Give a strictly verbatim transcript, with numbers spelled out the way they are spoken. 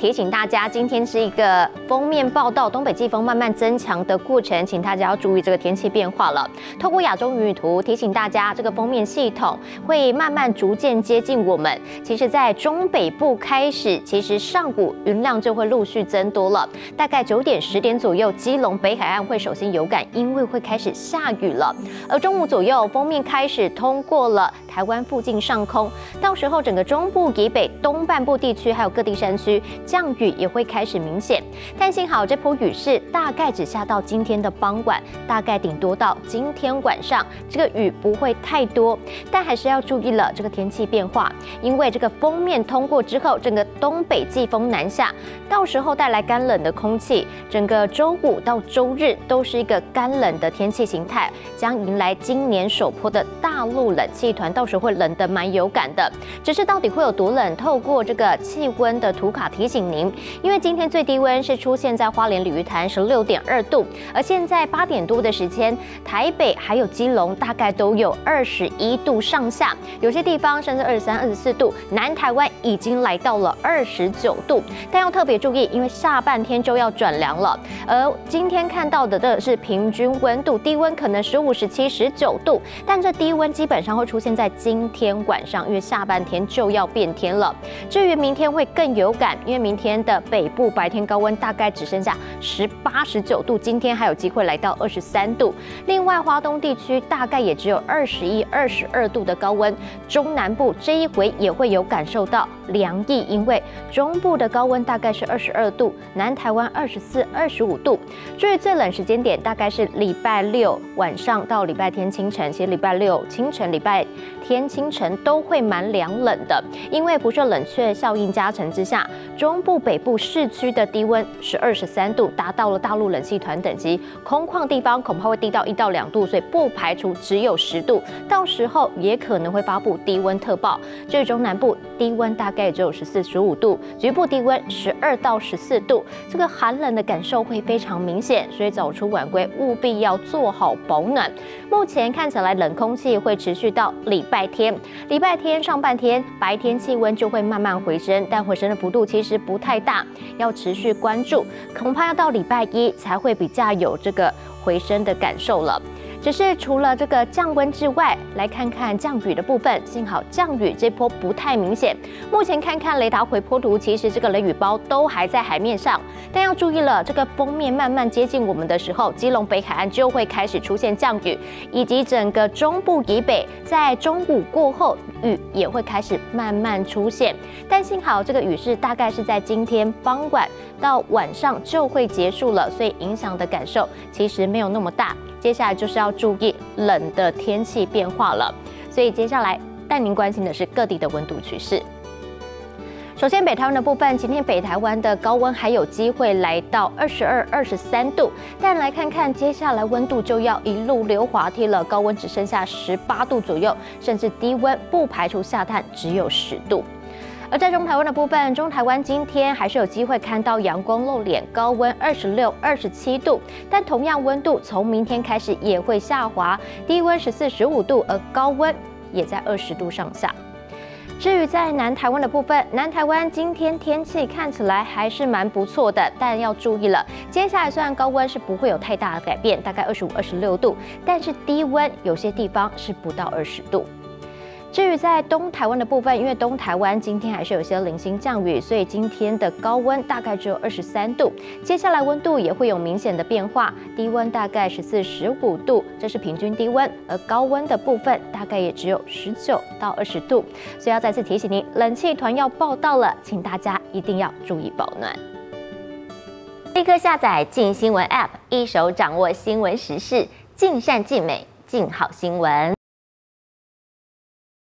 提醒大家，今天是一个锋面报道，东北季风慢慢增强的过程，请大家要注意这个天气变化了。透过亚洲云雨图提醒大家，这个锋面系统会慢慢逐渐接近我们。其实，在中北部开始，其实上午云量就会陆续增多了。大概九点、十点左右，基隆北海岸会首先有感，因为会开始下雨了。而中午左右，锋面开始通过了台湾附近上空，到时候整个中部以北、东半部地区还有各地山区降雨也会开始明显。但幸好这波雨势大概只下到今天的傍晚，大概顶多到今天晚上，这个雨不会太多。但还是要注意了这个天气变化，因为这个锋面通过之后，整个东北季风南下，到时候带来干冷的空气，整个周五到周日都是一个干冷的天气形态，将迎来今年首波的大陆冷气团，到时候会冷得蛮有感的。只是到底会有多冷？透过这个气温的图卡提醒您，因为今天最低温是出现在花莲鲤鱼潭十六点二度，而现在八点多的时间，台北还有基隆大概都有二十一度上下，有些地方甚至二十三、二十四度，南台湾已经来到了二十九度。但要特别注意，因为下半天就要转凉了。而今天看到的的是平均温度，低温可能十五、十七、十九度，但这低温基本上会出现在今天晚上，因为下半天就要变天了。至于明天会更有感，因为明天的北部白天高温大概只剩下十八、十九度，今天还有机会来到二十三度。另外，华东地区大概也只有二十一、二十二度的高温，中南部这一回也会有感受到凉意，因为中部的高温大概是二十二度，南台湾二十四、二十五度。至于最冷时间点，大概是礼拜六晚上到礼拜天清晨，其实礼拜六清晨、礼拜天清晨都会蛮凉冷的，因为辐射冷却效应加成之下，中部北部市区的低温是二十三度，达到了大陆冷气团等级，空旷地方恐怕会低到一到两度，所以不排除只有十度，到时候也可能会发布低温特报。至于中南部低温大概也只有十四、十五度，局部低温十二到十四度，这个寒冷的感受会非常明显，所以早出晚归务必要做好保暖。目前看起来冷空气会持续到礼拜天，礼拜天上半天白天气温就会慢慢回升，但回升的幅度其实不太大，要持续关注，恐怕要到礼拜一才会比较有这个回升的感受了。只是除了这个降温之外，来看看降雨的部分。幸好降雨这波不太明显。目前看看雷达回波图，其实这个雷雨包都还在海面上，但要注意了，这个锋面慢慢接近我们的时候，基隆北海岸就会开始出现降雨，以及整个中部以北，在中午过后，雨也会开始慢慢出现。但幸好这个雨势大概是在今天傍晚到晚上就会结束了，所以影响的感受其实没有那么大。接下来就是要注意冷的天气变化了，所以接下来带您关心的是各地的温度趋势。首先，北台湾的部分，今天北台湾的高温还有机会来到二十二、二十三度，但来看看接下来温度就要一路溜滑梯了，高温只剩下十八度左右，甚至低温不排除下探只有十度。而在中台湾的部分，中台湾今天还是有机会看到阳光露脸，高温二十六、二十七度，但同样温度从明天开始也会下滑，低温十四、十五度，而高温也在二十度上下。至于在南台湾的部分，南台湾今天天气看起来还是蛮不错的，但要注意了，接下来虽然高温是不会有太大的改变，大概二十五、二十六度，但是低温有些地方是不到二十度。至于在东台湾的部分，因为东台湾今天还是有些零星降雨，所以今天的高温大概只有二十三度。接下来温度也会有明显的变化，低温大概十四、十五度，这是平均低温，而高温的部分大概也只有十九到二十度。所以要再次提醒您，冷气团要报到了，请大家一定要注意保暖。立刻下载镜新闻 App， 一手掌握新闻时事，尽善尽美，尽好新闻。